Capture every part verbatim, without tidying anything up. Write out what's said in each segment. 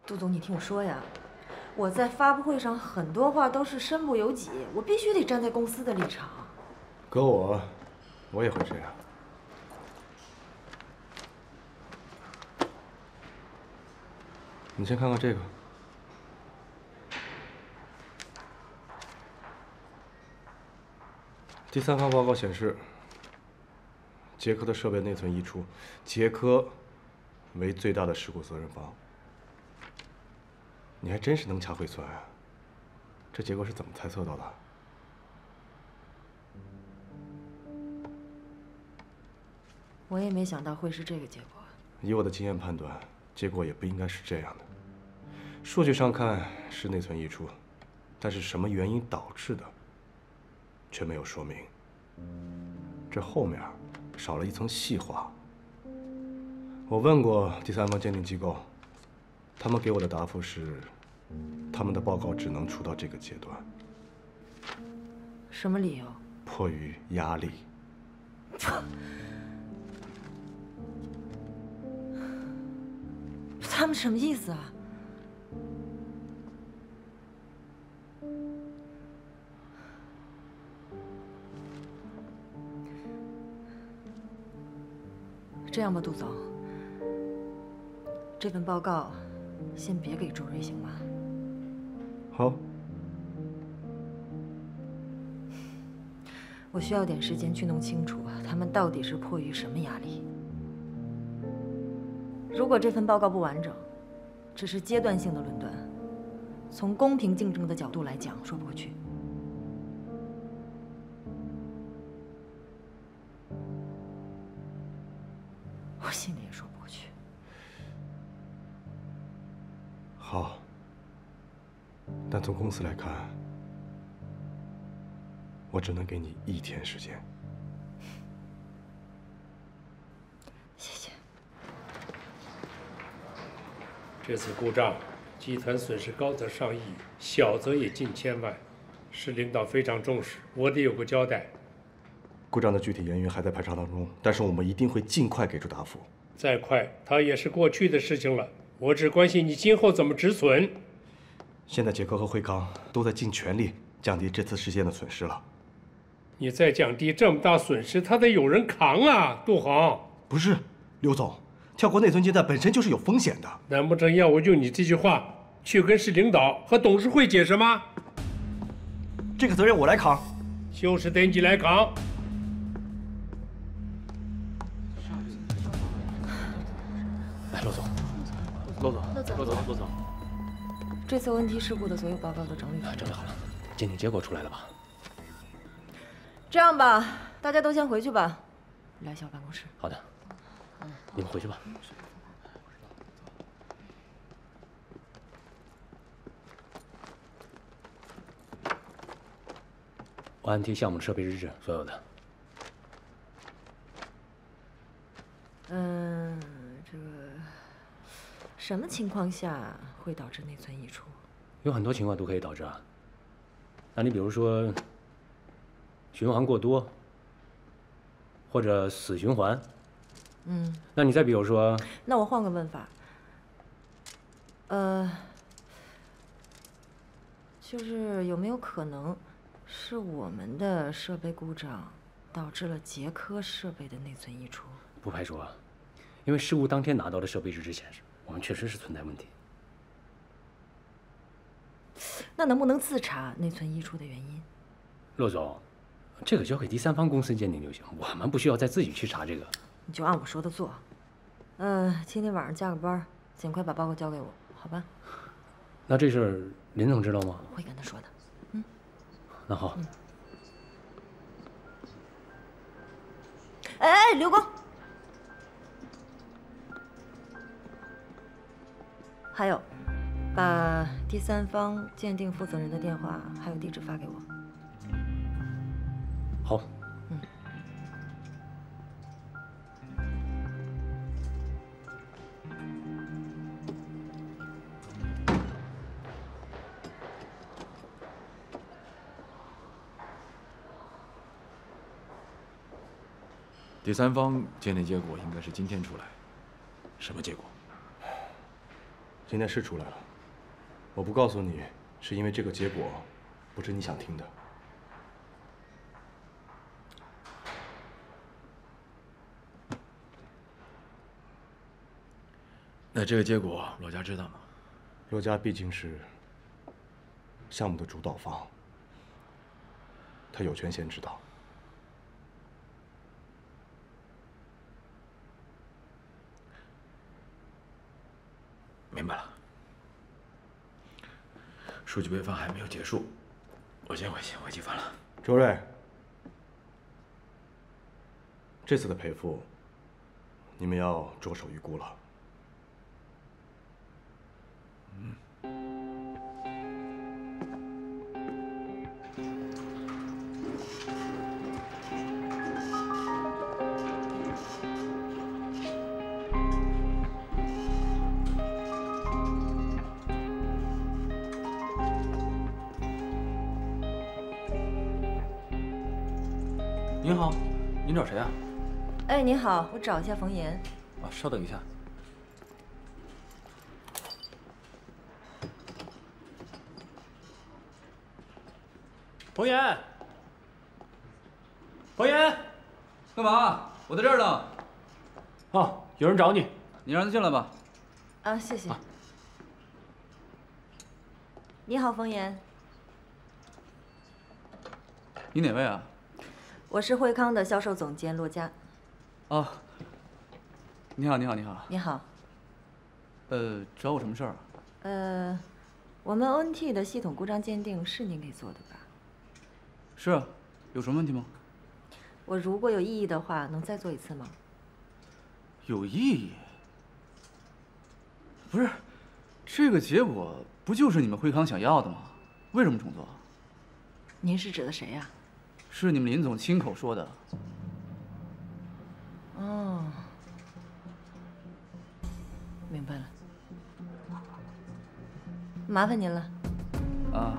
杜总，你听我说呀，我在发布会上很多话都是身不由己，我必须得站在公司的立场。 搁我，我也会这样。你先看看这个。 第三方报告显示，捷科的设备内存溢出，捷科为最大的事故责任方。你还真是能掐会算啊！这结果是怎么猜测到的？ 我也没想到会是这个结果。 以我的经验判断，结果也不应该是这样的。数据上看是内存溢出，但是什么原因导致的，却没有说明。这后面少了一层细化。我问过第三方鉴定机构，他们给我的答复是，他们的报告只能出到这个阶段。 什么理由？ 迫于压力。 他们什么意思啊？这样吧，杜总，这份报告先别给周瑞，行吗？ 好。 我需要点时间去弄清楚他们到底是迫于什么压力。如果这份报告不完整，只是阶段性的论断，从公平竞争的角度来讲，说不过去。我心里也说不过去。 好，但从公司来看，我只能给你一天时间。 谢谢。 这次故障，集团损失高则上亿，小则也近千万，市领导非常重视，我得有个交代。 故障的具体原因还在排查当中，但是我们一定会尽快给出答复。 再快，它也是过去的事情了。我只关心你今后怎么止损。 现在捷科和惠康都在尽全力降低这次事件的损失了。 你再降低这么大损失，他得有人扛啊，杜航。 不是，刘总，跳过内存阶段本身就是有风险的。 难不成要我用你这句话去跟市领导和董事会解释吗？ 这个责任我来扛。 就是得你来扛。 来，骆总，骆总，骆总，骆总，骆总， 这次 O N T 事故的所有报告都整理完了， 整理好了，鉴定结果出来了吧？ 这样吧，大家都先回去吧，来小办公室。 好的，你们回去吧。O N T 项目设备日志，所有的。 嗯，这个什么情况下会导致内存溢出？ 有很多情况都可以导致啊。那你比如说，循环过多，或者死循环。 嗯。 那你再比如说， 那我换个问法，呃，就是有没有可能是我们的设备故障导致了捷科设备的内存溢出？ 不排除啊，因为事故当天拿到的设备日志显示，我们确实是存在问题。 那能不能自查内存溢出的原因？ 骆总，这个交给第三方公司鉴定就行，我们不需要再自己去查这个。 你就按我说的做。呃，今天晚上加个班，尽快把报告交给我，好吧？ 那这事儿林总知道吗？ 会跟他说的。嗯。 那好。 嗯。哎哎，刘工。还有，把第三方鉴定负责人的电话还有地址发给我。 好。 嗯。 第三方鉴定结果应该是今天出来，什么结果？ 今天是出来了，我不告诉你，是因为这个结果不是你想听的。 那这个结果，罗家知道吗？ 罗家毕竟是项目的主导方，他有权先知道。 明白了。数据备份还没有结束，我先回去回机房了。 周瑞，这次的赔付，你们要着手预估了。 嗯。 您好，您找谁啊？ 哎，您好，我找一下冯岩。 啊，稍等一下。 冯岩，冯岩， 干嘛？我在这儿呢。 哦，有人找你， 你让他进来吧。 啊，谢谢。 啊、 你好，冯岩。 你哪位啊？ 我是惠康的销售总监骆佳。 哦，你好，你好，你好。 你好。 呃，找我什么事儿啊？ 呃，我们 O N T 的系统故障鉴定是您给做的吧？ 是啊，有什么问题吗？ 我如果有异议的话，能再做一次吗？ 有异议？不是，这个结果不就是你们惠康想要的吗？为什么重做？ 您是指的谁呀？ 是你们林总亲口说的。 哦，明白了，麻烦您了。 啊，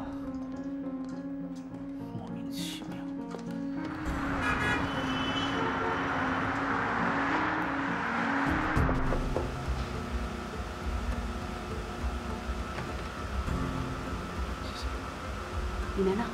莫名其妙。 谢谢。你来呢？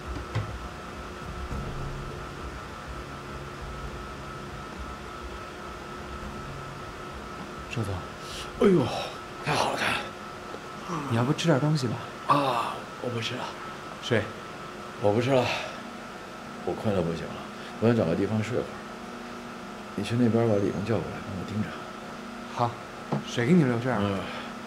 周总，哎呦，太好了，太好了！ 你要不吃点东西吧？ 啊，我不吃了。 睡。 我不吃了，我困得不行了，我想找个地方睡会儿。你去那边把李工叫过来，帮我盯着。 好，谁给你留这儿？ 嗯。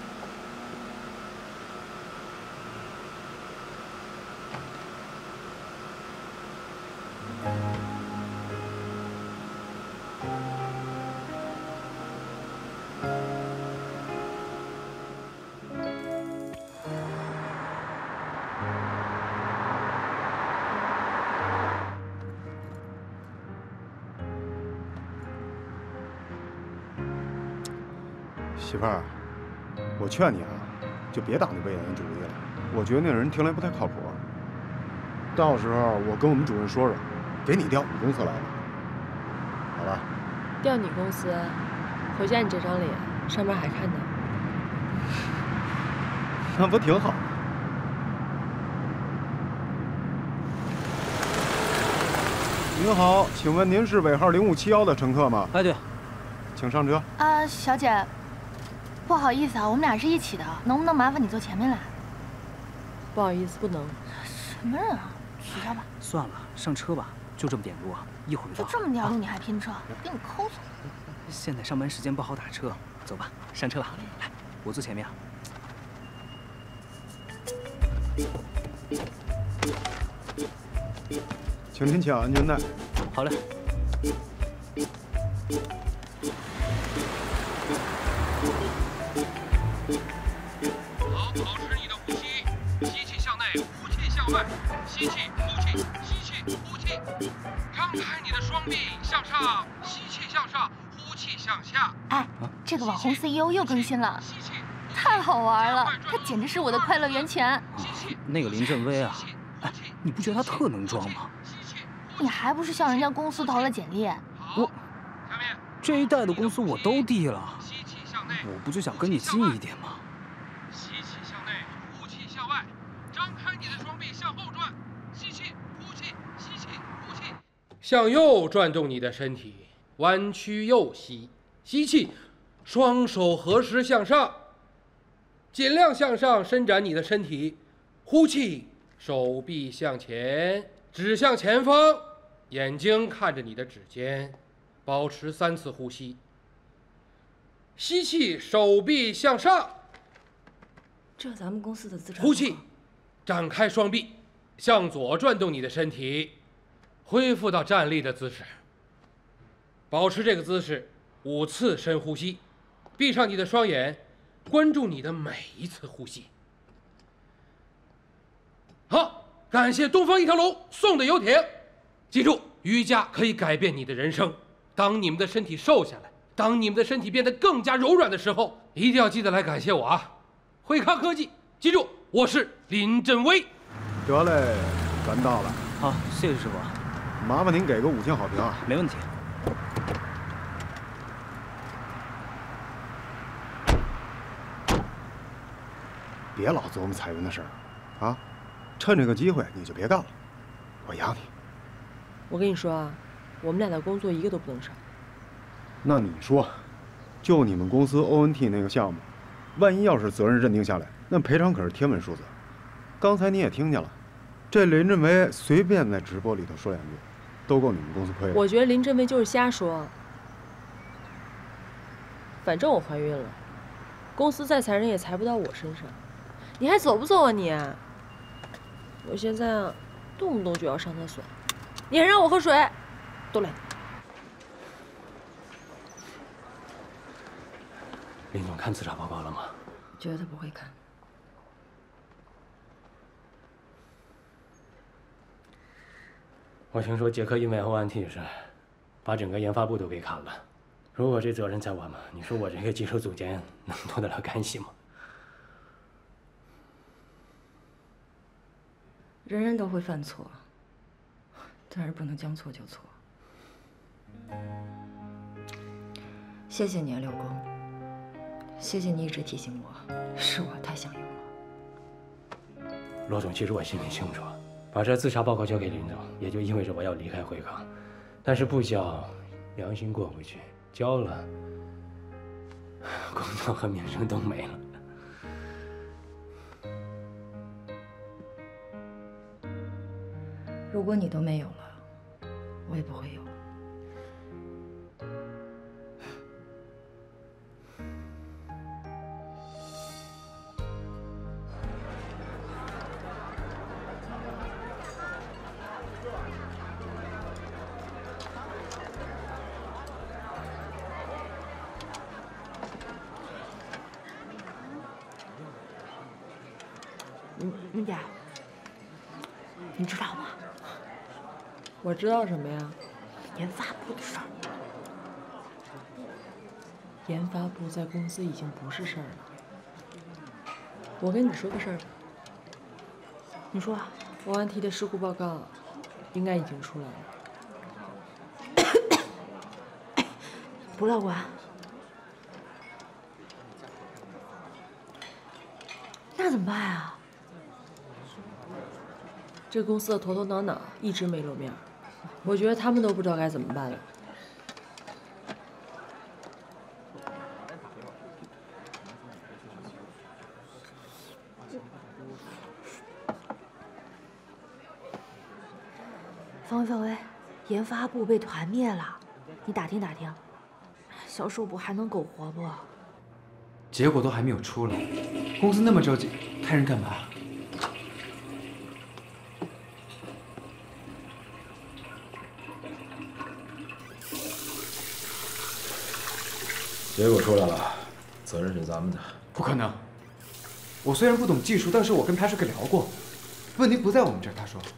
媳妇儿，我劝你啊，就别打那魏延主意了。我觉得那人听来不太靠谱。到时候我跟我们主任说说，给你调我们公司来了，好吧？ 调你公司，回家你这张脸上班还看呢。 那不挺好？您好，请问您是尾号零五七幺的乘客吗？ 哎，对， 请上车。 啊，小姐。不好意思啊，我们俩是一起的，能不能麻烦你坐前面来？ 不好意思，不能。 什么人啊？取消吧。 算了，上车吧，就这么点路啊，一会儿就到。 就这么点路你还拼车？给你抠死！ 现在上班时间不好打车，走吧，上车了。来，我坐前面啊。 请您系好安全带。 好嘞。 好，保持你的呼吸，吸气向内，呼气向外，吸气，呼气，吸气，呼气，张开你的双臂向上，吸气向上，呼气向下。 哎，这个网红 C E O 又更新了，太好玩了，他简直是我的快乐源泉。 啊，那个林振威啊，哎，你不觉得他特能装吗？ 你还不是向人家公司投了简历？ 我这一代的公司我都递了，我不就想跟你近一点吗？ 向右转动你的身体，弯曲右膝，吸气，双手合十向上，尽量向上伸展你的身体，呼气，手臂向前，指向前方，眼睛看着你的指尖，保持三次呼吸。吸气，手臂向上， 这咱们公司的资产。 呼气，展开双臂，向左转动你的身体，恢复到站立的姿势。保持这个姿势五次深呼吸，闭上你的双眼，关注你的每一次呼吸。好，感谢东方一条龙送的游艇。记住，瑜伽可以改变你的人生。当你们的身体瘦下来，当你们的身体变得更加柔软的时候，一定要记得来感谢我啊！惠康科技，记住，我是林振威。 得嘞，咱到了。 好，谢谢师傅。 麻烦您给个五星好评啊！ 没问题。 别老琢磨彩云的事儿，啊，趁这个机会你就别干了，我养你。 我跟你说啊，我们俩的工作一个都不能少。 那你说，就你们公司 O N T 那个项目，万一要是责任认定下来，那赔偿可是天文数字。刚才你也听见了，这林振威随便在直播里头说两句，都够你们公司亏了。 我觉得林振威就是瞎说。反正我怀孕了，公司再残忍也裁不到我身上。你还走不走啊你？我现在啊，动不动就要上厕所，你还让我喝水，都赖你。 林总看自查报告了吗？ 觉得不会看。 我听说杰克因为 O N T 的事，把整个研发部都给砍了。如果这责任在我们，你说我这个技术总监能脱得了干系吗？ 人人都会犯错，但是不能将错就错。谢谢你啊，刘工。谢谢你一直提醒我，是我太相信了。 罗总，其实我心里清楚，把这自查报告交给林总，也就意味着我要离开惠康。但是不交，良心过不去；交了，工作和名声都没了。 如果你都没有了，我也不会有。 嗯，云姐，你知道吗？我知道什么呀？ 研发部的事儿。 研发部在公司已经不是事儿了。我跟你说个事儿吧。 你说。 O N T的事故报告应该已经出来了。 不乐观。那怎么办啊？ 这公司的头头脑脑一直没露面，我觉得他们都不知道该怎么办了。 方威，方威，研发部被团灭了，你打听打听，销售部还能苟活不？ 结果都还没有出来，公司那么着急，派人干嘛？ 结果出来了，责任是咱们的。 不可能！我虽然不懂技术，但是我跟 Patrick 聊过，问题不在我们这儿。他说。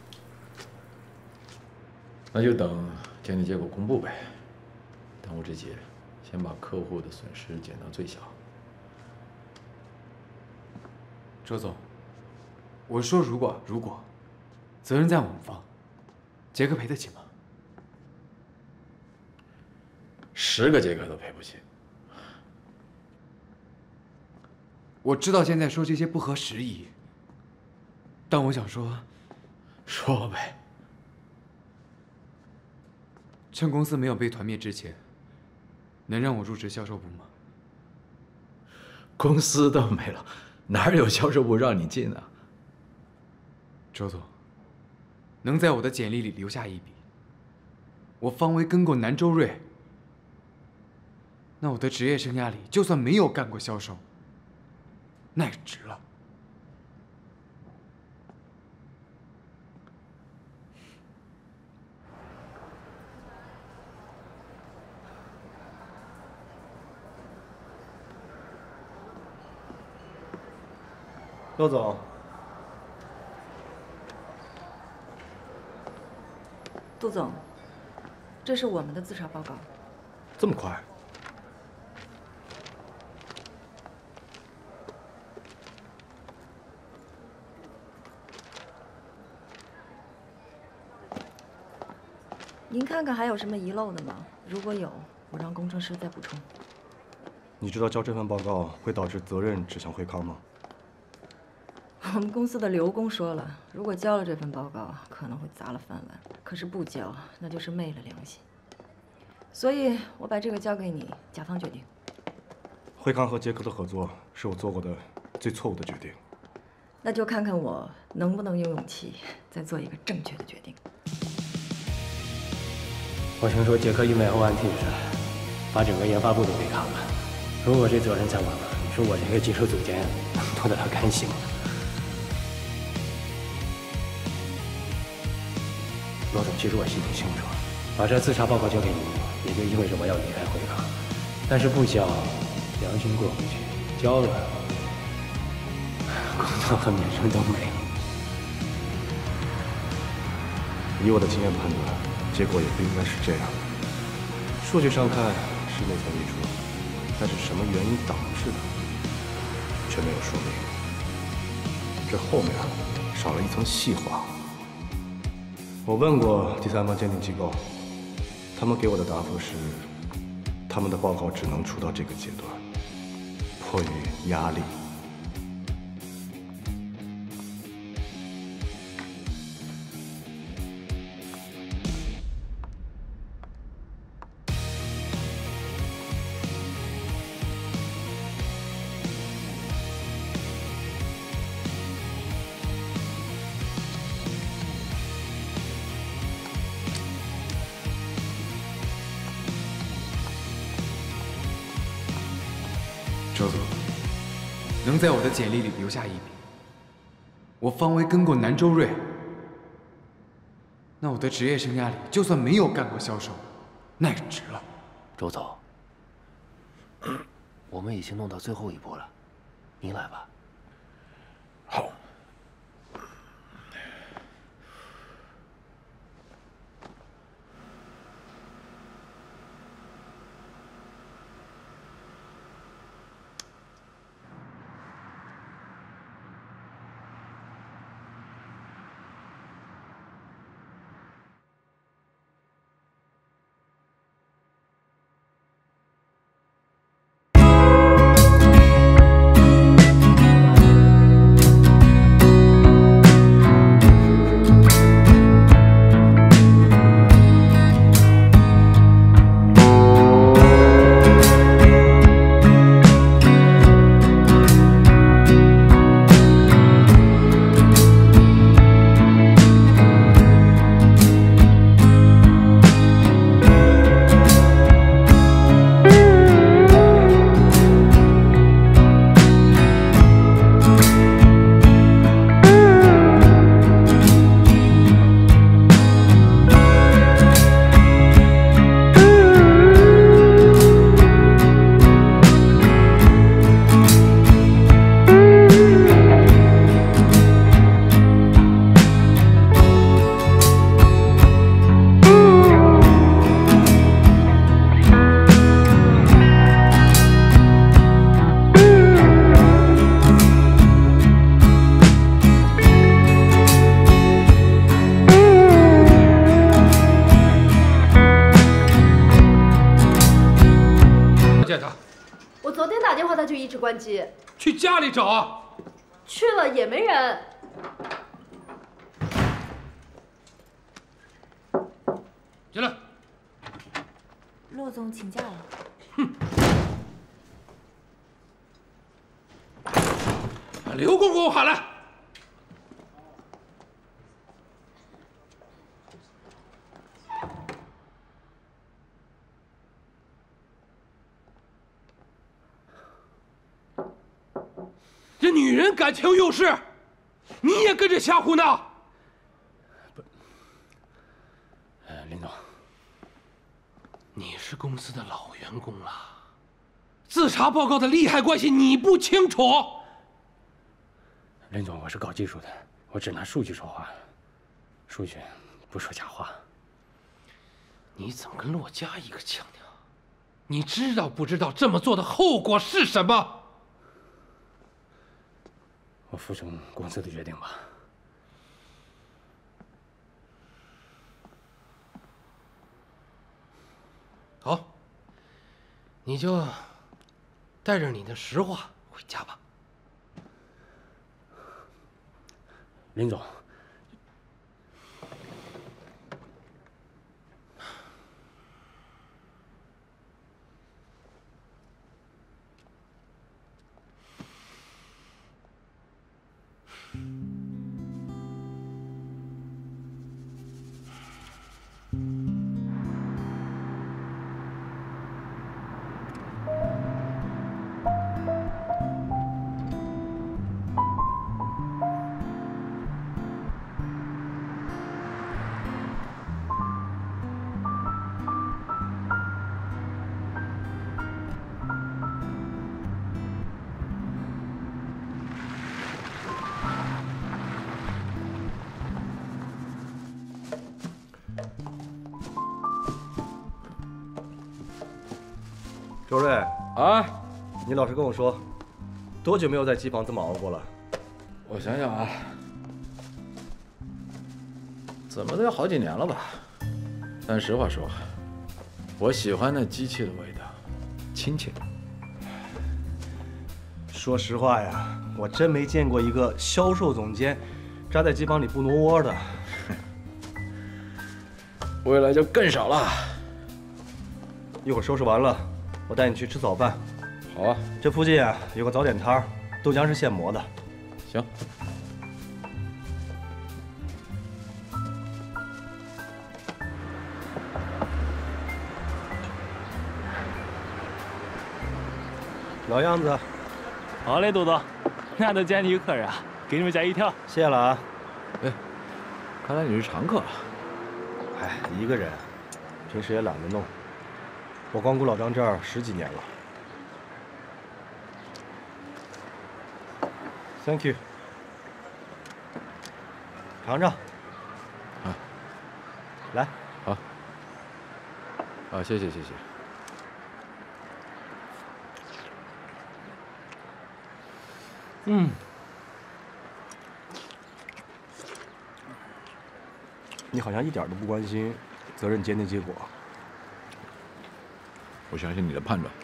那就等鉴定结果公布呗。当务之急，先把客户的损失减到最小。 周总，我说如果如果，责任在我们方，杰克赔得起吗？ 十个杰克都赔不起。 我知道现在说这些不合时宜，但我想说， 说呗。 趁公司没有被团灭之前，能让我入职销售部吗？ 公司都没了，哪有销售部让你进啊？ 周总，能在我的简历里留下一笔，我方为跟过南周瑞，那我的职业生涯里就算没有干过销售，那也值了。 周总， 杜总，这是我们的自查报告。 这么快？ 您看看还有什么遗漏的吗？如果有，我让工程师再补充。 你知道交这份报告会导致责任指向惠康吗？ 我们公司的刘工说了，如果交了这份报告，可能会砸了饭碗；可是不交，那就是昧了良心。所以我把这个交给你，甲方决定。 惠康和捷克的合作是我做过的最错误的决定。 那就看看我能不能有勇气再做一个正确的决定。 我听说捷克因为欧安 T 的事，把整个研发部都给砍了。如果这责任在我那儿，你说我这个技术总监能多得了甘心吗？罗总，其实我心里清楚，把这自查报告交给你，也就意味着我要离开惠康。但是不交，良心过不去；交了，工作和名声都没了。 以我的经验判断，结果也不应该是这样的。数据上看是内层溢出，但是什么原因导致的，却没有说明。这后面少了一层细化。我问过第三方鉴定机构，他们给我的答复是，他们的报告只能出到这个阶段，迫于压力。 周总，能在我的简历里留下一笔，我方为跟过南周瑞，那我的职业生涯里就算没有干过销售，那也值了。 周总，我们已经弄到最后一步了，您来吧。 好。 关机， 去家里找啊！ 去了也没人。 进来。 骆总请假了。 把刘公给我喊来。这女人感情用事，你也跟着瞎胡闹？ 不，呃，林总， 你是公司的老员工了，自查报告的利害关系你不清楚？ 林总，我是搞技术的，我只拿数据说话，数据不说假话。 你怎么跟骆家一个腔调？你知道不知道这么做的后果是什么？ 我服从公司的决定吧。 好，你就带着你的实话回家吧。 林总， 周瑞啊， 你老实跟我说，多久没有在机房这么熬过了？ 我想想啊，怎么都有好几年了吧。但实话说，我喜欢那机器的味道，亲切。 说实话呀，我真没见过一个销售总监扎在机房里不挪窝的。 未来就更少了。 一会儿收拾完了，我带你去吃早饭。 好啊， 这附近啊有个早点摊儿，豆浆是现磨的。 行。 老样子。 好嘞，杜总，难得见你有客人啊，给你们加一条。 谢了啊。 哎，看来你是常客。 哎，一个人，平时也懒得弄。我光顾老张这儿十几年了。Thank you。尝尝。 啊。 来。 好。啊，谢谢谢谢。 嗯。你好像一点都不关心责任鉴定结果。 我相信你的判断。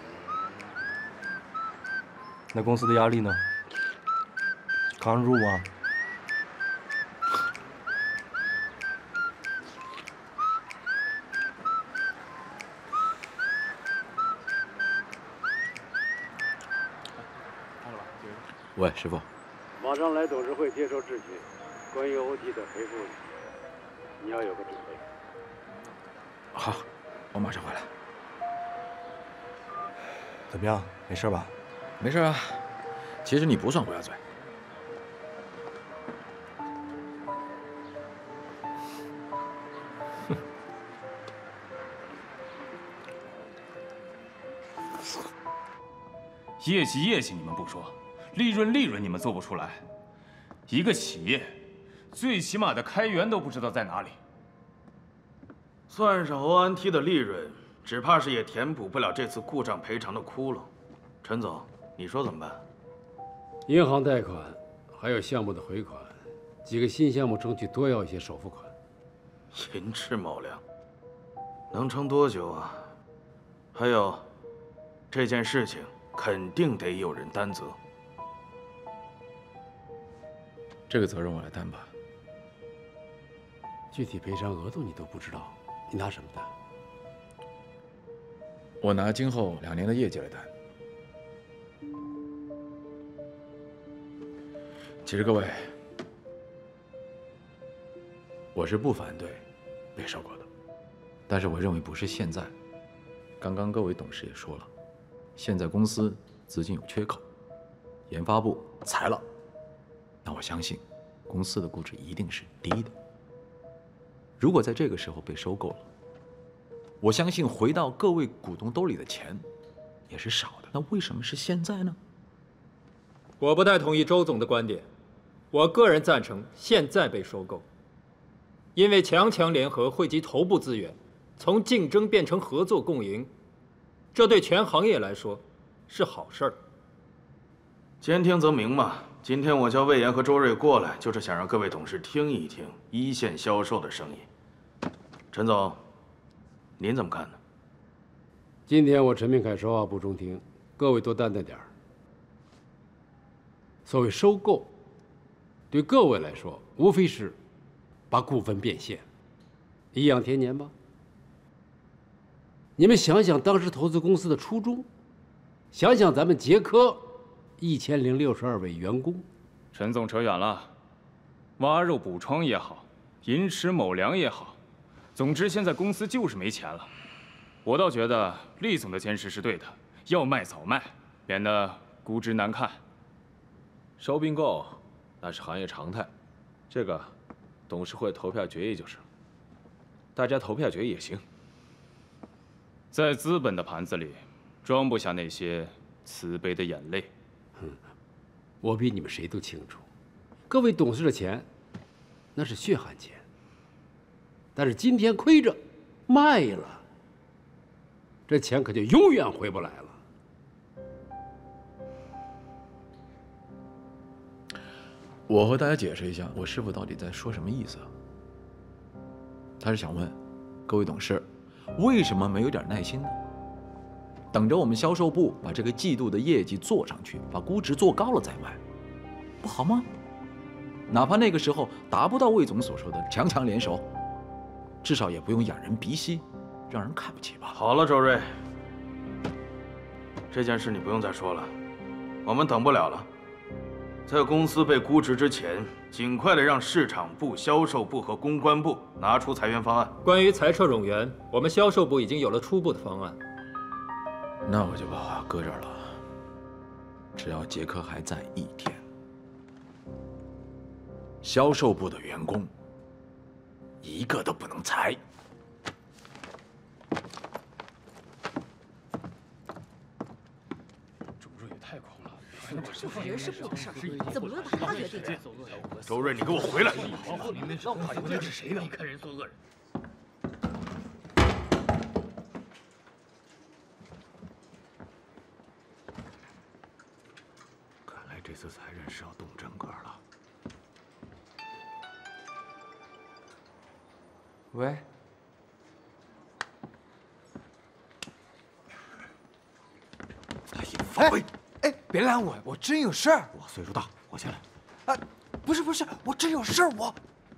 那公司的压力呢？扛得住吗？ 喂，师傅。 马上来董事会接受质询，关于 O T 的赔付，你要有个准备。 好，我马上回来。 怎么样？没事吧？ 没事啊。其实你不算乌鸦嘴。 业绩业绩你们不说，利润利润你们做不出来。一个企业，最起码的开源都不知道在哪里。 算上 O N T 的利润，只怕是也填补不了这次故障赔偿的窟窿。陈总，你说怎么办？ 银行贷款，还有项目的回款，几个新项目争取多要一些首付款。 寅吃卯粮，能撑多久啊？还有，这件事情肯定得有人担责。 这个责任我来担吧。 具体赔偿额度你都不知道，你拿什么担？ 我拿今后两年的业绩来谈。其实各位，我是不反对被收购的，但是我认为不是现在。刚刚各位董事也说了，现在公司资金有缺口，研发部裁了，那我相信公司的估值一定是低的。如果在这个时候被收购了，我相信回到各位股东兜里的钱也是少的。那为什么是现在呢？ 我不太同意周总的观点，我个人赞成现在被收购，因为强强联合汇集头部资源，从竞争变成合作共赢，这对全行业来说是好事儿。 兼听则明嘛。今天我叫魏延和周瑞过来，就是想让各位董事听一听一线销售的声音。陈总，您怎么看呢？ 今天我陈明凯说话不中听，各位多担待点儿。所谓收购，对各位来说，无非是把股份变现，颐养天年吧。你们想想当时投资公司的初衷，想想咱们捷科一千零六十二位员工。 陈总扯远了，挖肉补疮也好，寅吃卯粮也好，总之现在公司就是没钱了。我倒觉得厉总的坚持是对的，要卖早卖，免得估值难看。 收并购那是行业常态，这个董事会投票决议就是了，大家投票决议也行。 在资本的盘子里，装不下那些慈悲的眼泪。 嗯，我比你们谁都清楚，各位董事的钱，那是血汗钱。但是今天亏着，卖了，这钱可就永远回不来了。 我和大家解释一下，我师傅到底在说什么意思啊？他是想问各位董事，为什么没有点耐心呢？等着我们销售部把这个季度的业绩做上去，把估值做高了再卖，不好吗？哪怕那个时候达不到魏总所说的强强联手，至少也不用仰人鼻息，让人看不起吧。 好了，周瑞，这件事你不用再说了，我们等不了了。在公司被估值之前，尽快的让市场部、销售部和公关部拿出裁员方案。 关于裁撤冗员，我们销售部已经有了初步的方案。 那我就把话搁这儿了。只要杰克还在一天，销售部的员工一个都不能裁。 周瑞也太狂了， 这是人事部的事儿，怎么轮到他决定？ 周瑞，你给我回来！ 那我究竟是谁呢？ 你看人做恶人。 这次裁员是要动真格了。 喂， 哎喂， 哎，别拦我，我真有事儿。 我岁数大，我先来。 啊，不是不是，我真有事儿，我。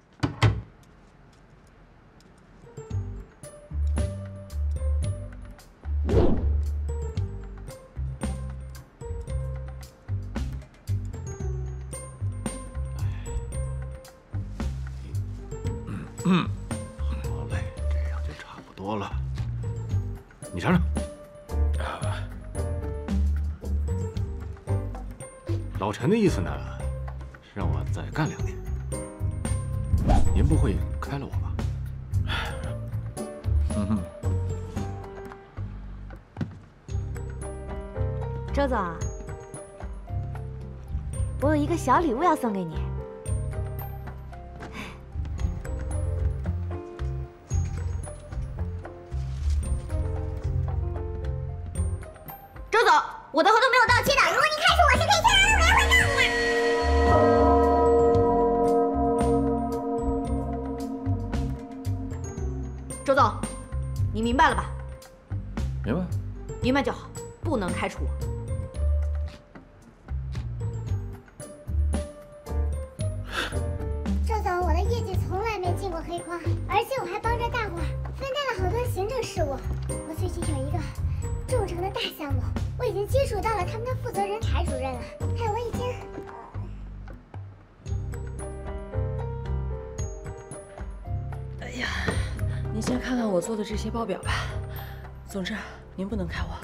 嗯，好嘞，这样就差不多了。你尝尝。老陈的意思呢，是让我再干两年。您不会开了我吧？ 嗯哼。 周总，我有一个小礼物要送给你。周总，我的合同没有到期的，如果你开除我是可以退的，我要回家。周总，你明白了吧？ 明白。 明白就好，不能开除我。 周总，我的业绩从来没进过黑框，而且我还帮着大伙分担了好多行政事务。我最近有一个众诚的大项目，我已经接触到了他们的负责人柴主任了。哎，我已经…… 哎呀，您先看看我做的这些报表吧。总之，您不能开我。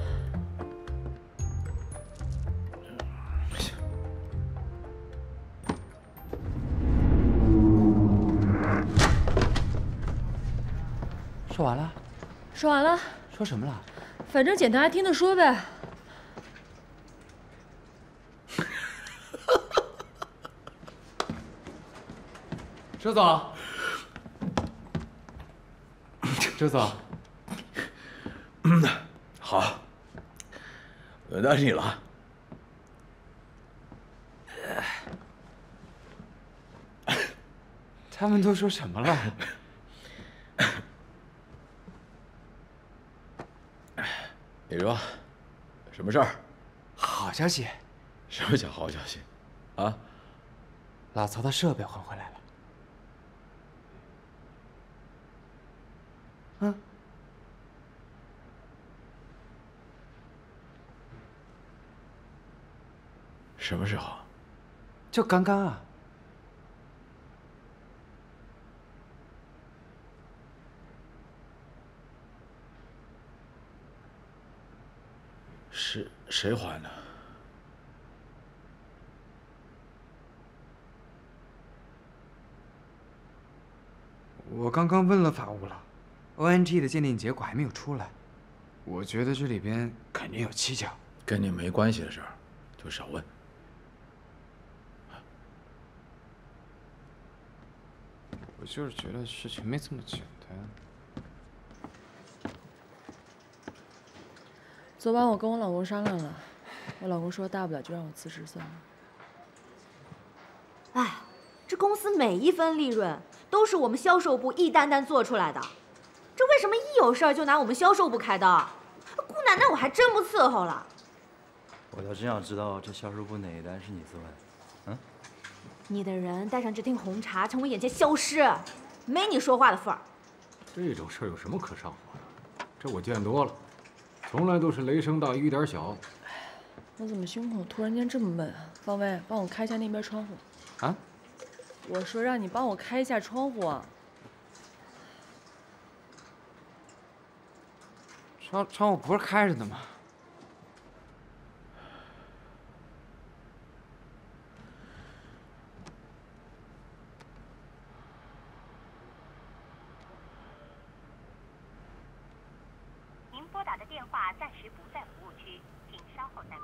说完了， 说完了。 说什么了？ 反正检查还听他说呗。 周总，周总， 嗯，好，轮到你了。 他们都说什么了？ 你说，什么事儿？ 好消息。 什么叫好消息？啊？ 老曹的设备还回来了。嗯。 什么时候？ 就刚刚啊。 是谁还的？ 我刚刚问了法务了 ，O N G 的鉴定结果还没有出来，我觉得这里边肯定有蹊跷。 跟你没关系的事儿，就少问。 我就是觉得事情没这么简单。 昨晚我跟我老公商量了，我老公说大不了就让我辞职算了。 哎，这公司每一分利润都是我们销售部一单单做出来的，这为什么一有事儿就拿我们销售部开刀？姑奶奶我还真不伺候了。 我倒真想知道这销售部哪一单是你做的，嗯？ 你的人带上这听红茶从我眼前消失，没你说话的份儿。 这种事儿有什么可上火的？这我见多了。 从来都是雷声大雨点小。 我怎么胸口突然间这么闷啊？方威，帮我开一下那边窗户。 啊？ 我说让你帮我开一下窗户啊。 窗窗户不是开着的吗？ 拨打的电话暂时不在服务区，请稍后再。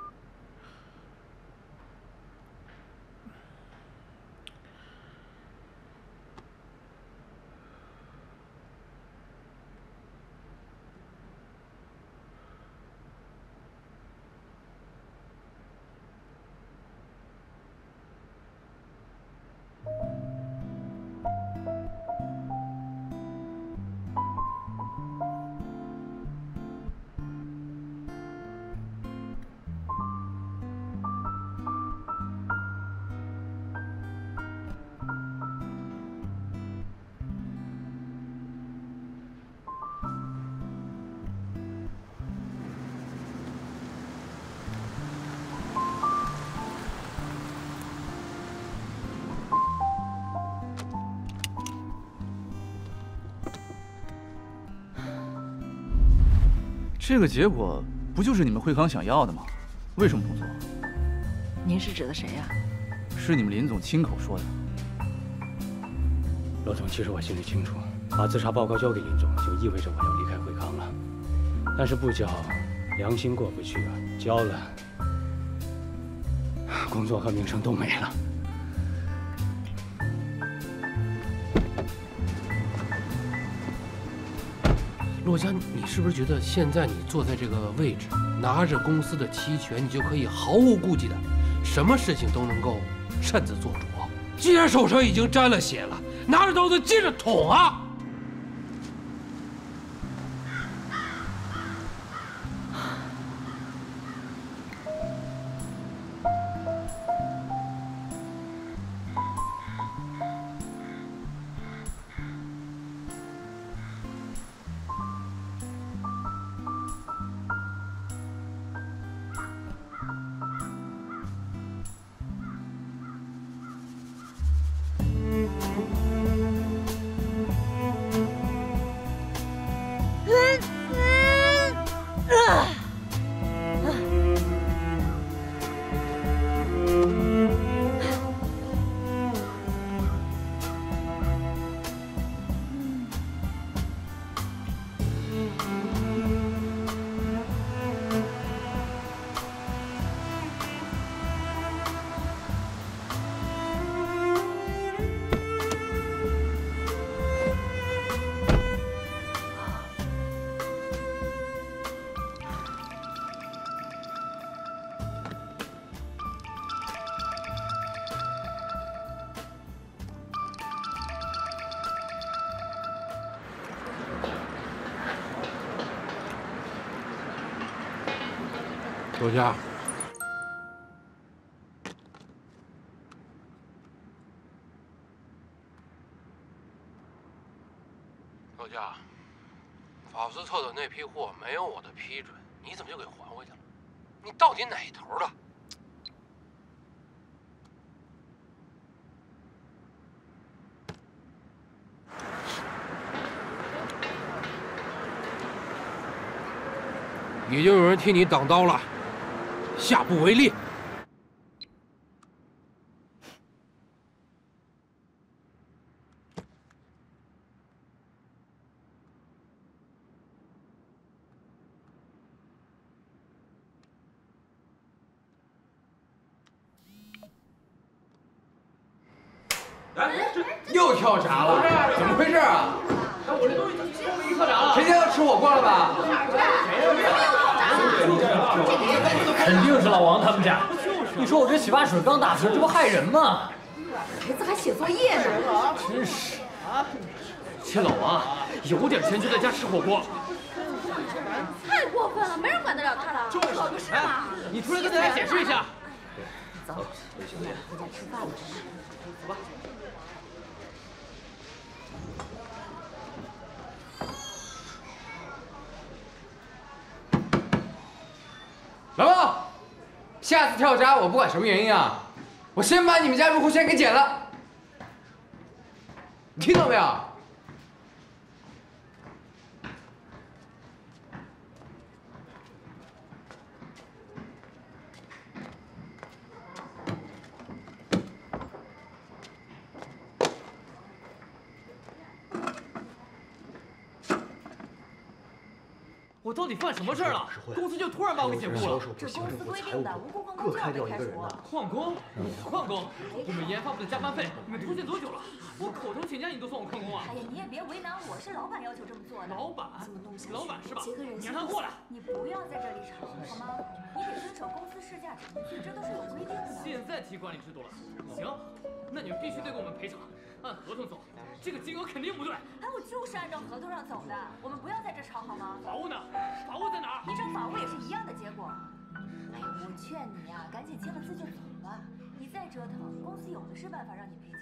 这个结果不就是你们惠康想要的吗？为什么不做？ 您是指的谁呀？ 是你们林总亲口说的。 罗总，其实我心里清楚，把自杀报告交给林总，就意味着我要离开惠康了。但是不交，良心过不去啊；交了，工作和名声都没了。 洛佳，你是不是觉得现在你坐在这个位置，拿着公司的期权，你就可以毫无顾忌的，什么事情都能够擅自做主？既然手上已经沾了血了，拿着刀子接着捅啊！ 周佳， 周佳，法斯特的那批货没有我的批准，你怎么就给还回去了？你到底哪头的？ 已经有人替你挡刀了，下不为例。 哎，这又跳闸了，怎么回事啊？我这东西没跳闸了，谁家要吃火锅了吧？ 肯定是老王他们家。你说我这洗发水刚打出，这不害人吗？ 孩子还写作业呢， 真是。这老王有点钱就在家吃火锅， 太过分了，没人管得了他了。 就是， 可不是嘛。 你出来跟大家解释一下。 走，兄弟，回家吃饭了。 走吧。 老王，下次跳闸我不管什么原因啊，我先把你们家入户线给剪了，你听到没有？ 我到底犯什么事儿了？公司就突然把我给解雇了。 这公司规定的，无故旷工就要被开除。 旷工？旷工？我们研发部的加班费，你们拖欠多久了？我口头请假你都算我旷工啊？ 哎呀，你也别为难我，是老板要求这么做的。 老板？老板是吧？你让他过来。 你不要在这里吵，好吗？你得遵守公司事假程序，这都是有规定的。 现在提管理制度了。行，那你们必须得给我们赔偿，按合同走。 这个金额肯定不对。 哎，我就是按照合同上走的，我们不要在这吵好吗？ 法务呢？法务在哪儿？ 你找法务也是一样的结果。哎呀，我劝你呀、啊，赶紧签了字就走吧。你再折腾，公司有的是办法让你赔